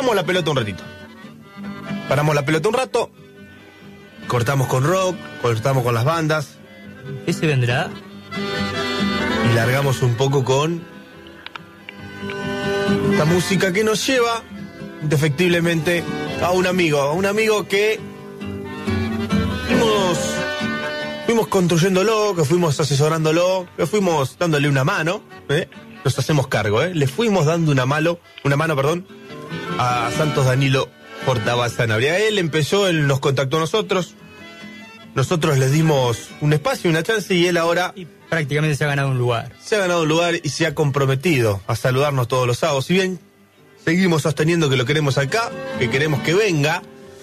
paramos la pelota un ratito. Paramos la pelota un rato, cortamos con rock, cortamos con las bandas. ¿Ese vendrá? Y largamos un poco con esta música que nos lleva indefectiblemente a un amigo que fuimos construyéndolo, que fuimos asesorándolo, que fuimos dándole una mano, nos hacemos cargo, le fuimos dando una mano, a Santos Danilo Portaba Sanabria. Él empezó, él nos contactó a nosotros les dimos un espacio, una chance, y él ahora... Y prácticamente se ha ganado un lugar. Se ha ganado un lugar y se ha comprometido a saludarnos todos los sábados. Si bien seguimos sosteniendo que lo queremos acá, que queremos que venga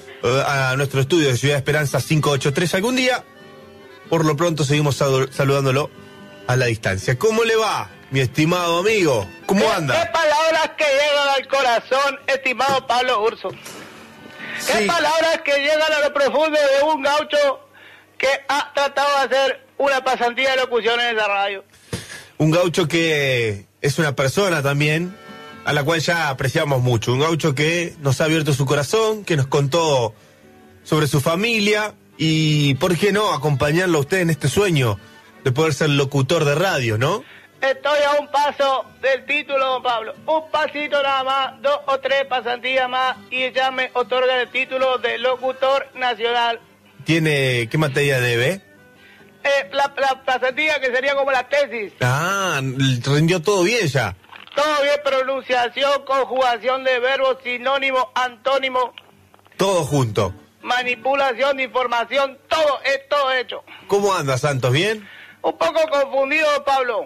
a nuestro estudio de Ciudad Esperanza 583 algún día, por lo pronto seguimos saludándolo a la distancia. ¿Cómo le va, mi estimado amigo? ¿Cómo anda? ¿Qué palabras que llegan al corazón, estimado Pablo Urso? ¿Qué Sí. palabras que llegan a lo profundo de un gaucho que ha tratado de hacer una pasantía de locución en esa radio? Un gaucho que es una persona también a la cual ya apreciamos mucho. Un gaucho que nos ha abierto su corazón, que nos contó sobre su familia y, ¿por qué no?, acompañarlo a usted en este sueño de poder ser locutor de radio, ¿no? Estoy a un paso del título, don Pablo. Un pasito nada más, 2 o 3 pasantías más y ya me otorgan el título de locutor nacional. ¿Qué materia debe? La pasantía que sería como la tesis. Ah, rindió todo bien ya. Todo bien, pronunciación, conjugación de verbos, sinónimo, antónimo, Todo junto. manipulación de información, todo hecho. ¿Cómo anda, Santos? ¿Bien? Un poco confundido, Pablo.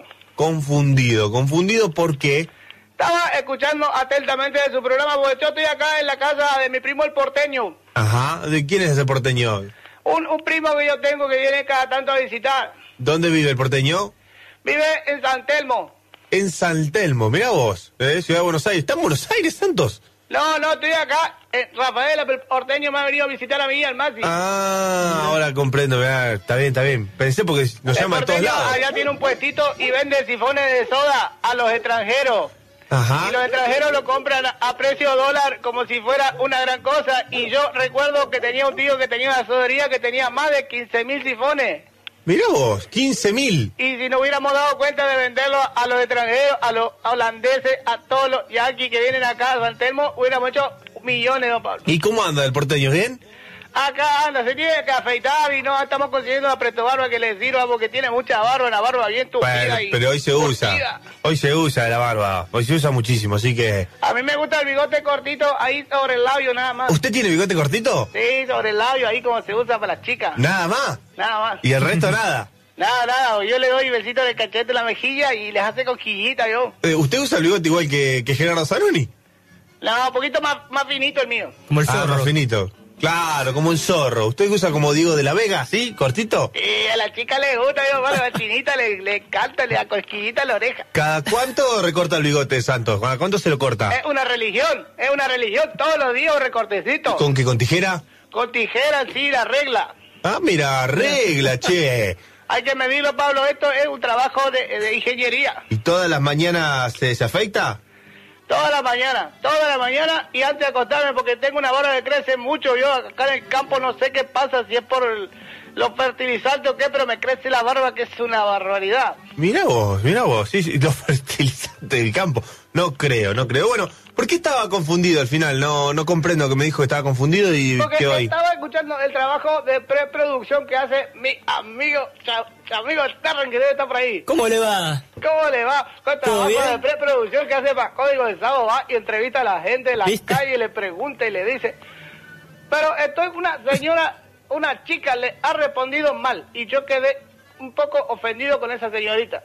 Confundido porque... Estaba escuchando atentamente de su programa porque yo estoy acá en la casa de mi primo el porteño. Ajá, ¿de quién es ese porteño? Un primo que yo tengo que viene cada tanto a visitar. ¿Dónde vive el porteño? Vive en San Telmo. En San Telmo, mirá vos, Ciudad de Buenos Aires. ¿Está en Buenos Aires, Santos? No, estoy acá. Rafael, el porteño me ha venido a visitar a mí, al Masi. Ah, ahora comprendo, mirá, está bien. Pensé porque nos llama a todos porteño lados. allá tiene un puestito y vende sifones de soda a los extranjeros. Ajá. Y los extranjeros lo compran a precio dólar como si fuera una gran cosa. Y yo recuerdo que tenía un tío que tenía una sodería que tenía más de 15.000 sifones. Mirá vos, 15.000. Y si no hubiéramos dado cuenta de venderlo a los extranjeros, a los holandeses, a todos los yanquis que vienen acá a San Telmo, hubiéramos hecho millones, don Pablo. ¿Y cómo anda el porteño? ¿Bien? Acá anda, se tiene que afeitar y no estamos consiguiendo una presto barba que le sirva porque tiene mucha barba, una barba bien tupida. Bueno, pero hoy se usa. curtida. Hoy se usa la barba. Hoy se usa muchísimo, así que... A mí me gusta el bigote cortito ahí sobre el labio nada más. ¿Usted tiene bigote cortito? Sí, sobre el labio, ahí como se usa para las chicas. Nada más. Nada más. ¿Y el resto nada? Nada, yo le doy besito de cachete en la mejilla y les hace cosquillita yo. ¿Usted usa el bigote igual que Gerardo Zanoni? No, un poquito más finito el mío. Como el zorro. Más finito. Claro, como un zorro. ¿Usted usa como Diego de la Vega, sí? ¿Cortito? Y a la chica le gusta, yo, bueno, a la chinita le encanta, le da cosquillita en la oreja. ¿Cada cuánto recorta el bigote, Santos? ¿Cada cuánto se lo corta? Es una religión, todos los días un recortecito. ¿Con qué? ¿Con tijera? Con tijeras, sí, la regla. Ah, mira, regla, che. Hay que medirlo, Pablo, esto es un trabajo de ingeniería. ¿Y todas las mañanas se afeita? Toda la mañana y antes de acostarme porque tengo una barba que crece mucho. Yo acá en el campo no sé qué pasa, si es por los fertilizantes o qué, pero me crece la barba que es una barbaridad. Mirá vos, sí, los fertilizantes del campo. No creo. Bueno, ¿por qué estaba confundido al final? No comprendo que me dijo que estaba confundido y Porque quedó ahí. estaba escuchando el trabajo de preproducción que hace mi amigo Terren, que debe estar por ahí. ¿Cómo le va? ¿Cómo le va? Con trabajo bien? de preproducción que hace para Código de Sábado, va y entrevista a la gente en la ¿Viste? calle, le pregunta y le dice. Pero estoy una señora, una chica le ha respondido mal y yo quedé un poco ofendido con esa señorita.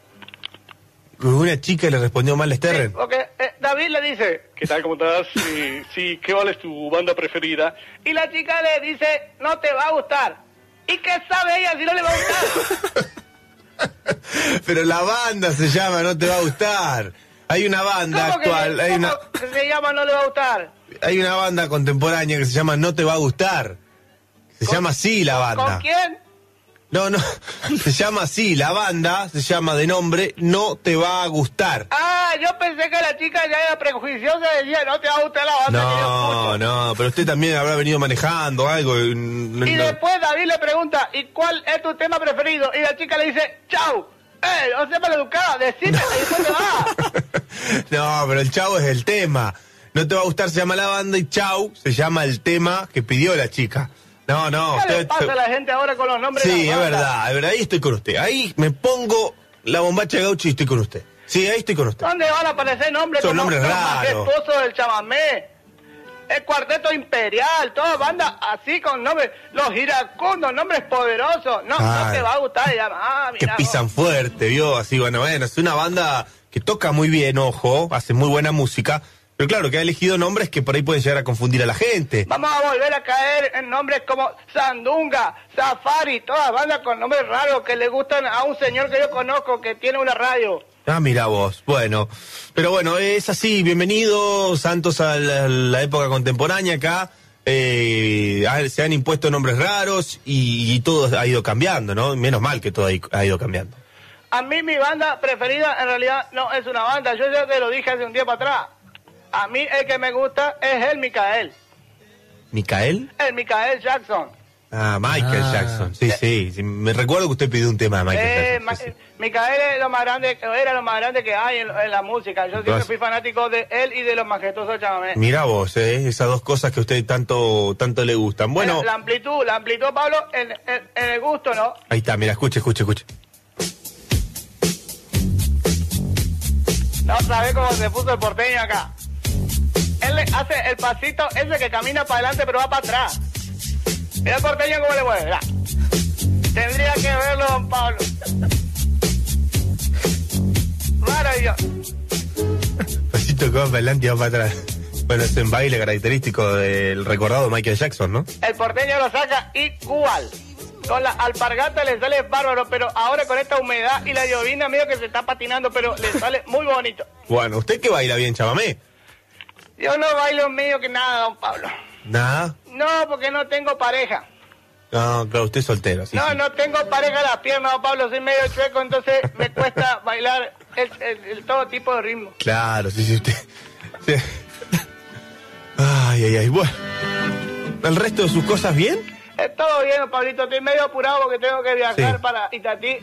Una chica le respondió mal a Sterren. Porque David le dice, ¿Qué tal? ¿Cómo estás? Sí, ¿qué vale es tu banda preferida? y la chica le dice, no te va a gustar. ¿Y qué sabe ella si no le va a gustar? Pero la banda se llama No Te Va a Gustar. Hay una banda ¿Cómo que actual, cómo se llama no le va a gustar? hay una banda contemporánea que se llama No Te Va a Gustar. Se llama así la banda. ¿Con quién? No, se llama así, la banda se llama de nombre No Te Va a Gustar. Ah, yo pensé que la chica ya era prejuiciosa y decía, no te va a gustar la banda que yo escucho. No, pero usted también habrá venido manejando algo. Y después David le pregunta, ¿y cuál es tu tema preferido? Y la chica le dice, chau. No sé para educada, decime, y después te va. No, pero el chau es el tema. No Te Va a Gustar se llama la banda y chau se llama el tema que pidió la chica. No. ¿Qué le pasa a la gente ahora con los nombres? Sí, de es las bandas? verdad, ahí estoy con usted. Ahí me pongo la bombacha gaucho y estoy con usted. Sí, ahí estoy con usted. ¿Dónde van a aparecer nombres Son como nombres los raros. majestuosos del chamamé? El Cuarteto Imperial, todas bandas así con nombres, los iracundos, nombres poderosos. No te va a gustar. Que pisan fuerte, ¿vio? Así, bueno, es una banda que toca muy bien, ojo, hace muy buena música. Pero claro, que ha elegido nombres que por ahí pueden llegar a confundir a la gente. Vamos a volver a caer en nombres como Sandunga, Safari, todas bandas con nombres raros que le gustan a un señor que yo conozco que tiene una radio. Ah, mira vos, bueno. Pero bueno, es así, bienvenido Santos a la época contemporánea acá. Se han impuesto nombres raros y todo ha ido cambiando, ¿no? Menos mal que todo ha ido cambiando. A mí mi banda preferida en realidad no es una banda, yo ya te lo dije hace un tiempo atrás. A mí el que me gusta es el Michael. ¿Michael? El Michael Jackson. Ah, Michael Jackson. Sí. Me recuerdo que usted pidió un tema de Michael Jackson. Michael es lo más grande, era lo más grande que hay en la música. Yo siempre fui fanático de él y de los majestuosos chamamé. Mira vos, esas dos cosas que a usted tanto le gustan. Bueno. La amplitud, Pablo, en el gusto, ¿no? Ahí está, mira, escuche. No sabés cómo se puso el porteño acá. Él le hace el pasito ese que camina para adelante pero va para atrás. Mira el porteño cómo le mueve, ¿verdad? Tendría que verlo, don Pablo. Maravilloso. Pasito que va para adelante y va para atrás. Bueno, es un baile característico del recordado Michael Jackson, ¿no? El porteño lo saca igual. Con la alpargata le sale bárbaro, pero ahora con esta humedad y la llovina medio que se está patinando, pero le sale muy bonito. Bueno, ¿usted qué baila bien, chamamé? Yo no bailo medio que nada, don Pablo. ¿Nada? No, porque no tengo pareja. No, claro, usted es soltero. Sí, no, sí. No tengo pareja en las piernas, don Pablo, soy medio chueco, entonces me cuesta bailar el todo tipo de ritmo. Claro, sí, usted... Sí. Ay, bueno. ¿El resto de sus cosas bien? Todo bien, don Pablito, estoy medio apurado porque tengo que viajar para Itatí.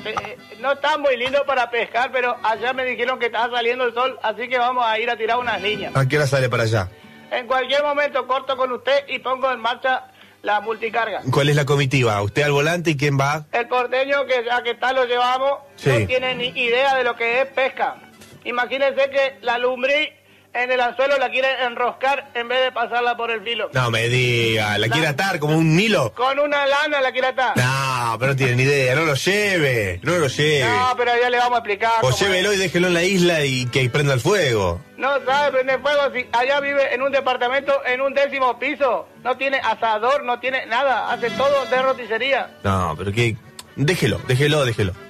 No está muy lindo para pescar, pero allá me dijeron que está saliendo el sol, así que vamos a ir a tirar unas líneas. ¿A qué hora sale para allá? En cualquier momento corto con usted y pongo en marcha la multicarga. ¿Cuál es la comitiva? ¿Usted al volante y quién va? El porteño que ya que está lo llevamos, no tiene ni idea de lo que es pesca. Imagínense que la lombriz en el anzuelo la quiere enroscar en vez de pasarla por el filo. No me diga, ¿la quiere atar como un hilo? Con una lana la quiere atar. No, pero no tiene ni idea, no lo lleve. No, pero ya le vamos a explicar. O llévelo y déjelo en la isla y que prenda el fuego. No sabe prender fuego si allá vive en un departamento en un 10º piso. No tiene asador, no tiene nada, hace todo de roticería. No, pero que... Déjelo. Déjelo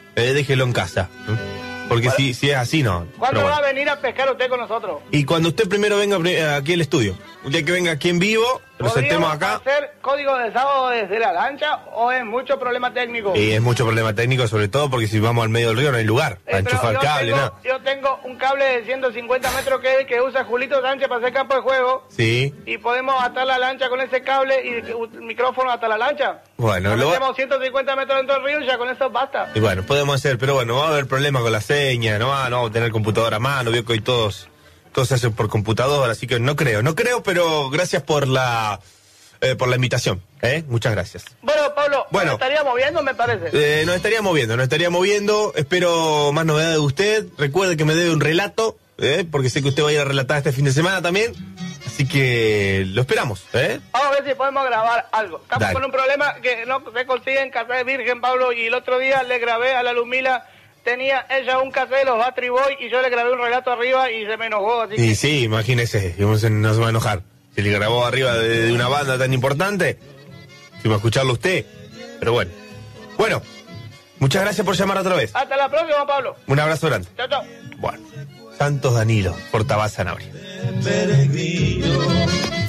en casa. Porque si es así, no. ¿Cuándo va a venir a pescar usted con nosotros? Y cuando usted primero venga aquí al estudio. Un día que venga aquí en vivo, lo sentemos acá. ¿Hacer código de sábado desde la lancha o es mucho problema técnico? Y es mucho problema técnico, sobre todo porque si vamos al medio del río no hay lugar para enchufar cable, nada. Yo tengo un cable de 150 metros que usa Julito Sánchez para hacer campo de juego. Sí. Y podemos atar la lancha con ese cable y el micrófono hasta la lancha. Bueno, tenemos 150 metros dentro del río y ya con eso basta. Y bueno, podemos hacer, pero bueno, va a haber problemas con la seña, no vamos a tener computadora a mano, veo que hoy todos se hacen por computadora, así que no creo, pero gracias por la invitación, muchas gracias. Bueno, Pablo, nos estaríamos viendo, me parece. Nos estaríamos viendo, espero más novedades de usted, recuerde que me debe un relato, porque sé que usted va a ir a relatar este fin de semana también, así que lo esperamos, Vamos a ver si podemos grabar algo. Estamos con un problema que no se consigue en Casa de Virgen, Pablo, y el otro día le grabé a la Lumila. Tenía ella un cassette de los Battery Boys y yo le grabé un relato arriba y se me enojó. Así que... Sí, imagínese, no se va a enojar. Si le grabó arriba de una banda tan importante, si va a escucharlo usted. Pero bueno. Bueno, muchas gracias por llamar otra vez. Hasta la próxima, Pablo. Un abrazo grande. Chao. Bueno, Santos Danilo, Portabás Sanabria. Peregrino.